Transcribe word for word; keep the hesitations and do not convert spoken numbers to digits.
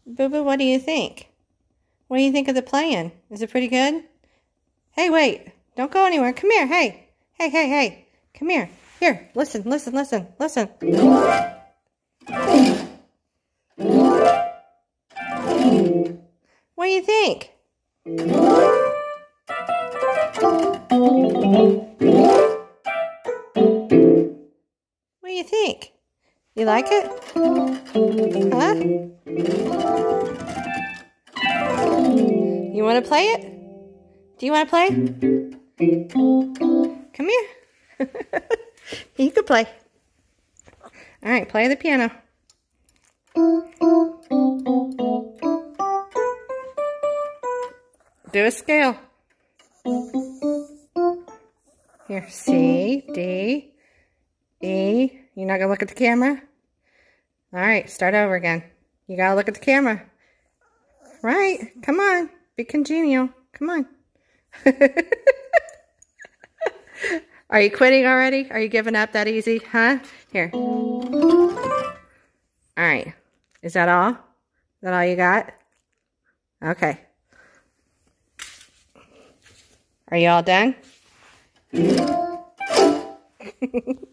Boo Boo, what do you think? What do you think of the playing? Is it pretty good? Hey, wait. Don't go anywhere. Come here. Hey. Hey, hey, hey. Come here. Here. Listen, listen, listen, listen. What do you think? What do you think? You like it? Huh? You want to play it? Do you want to play? Come here. You can play. All right, play the piano. Do a scale. Here, C, D, E. You're not going to look at the camera? All right, start over again. You got to look at the camera. Right, come on. Be congenial. Come on. Are you quitting already? Are you giving up that easy? Huh? Here. All right. Is that all? Is that all you got? Okay. Are you all done?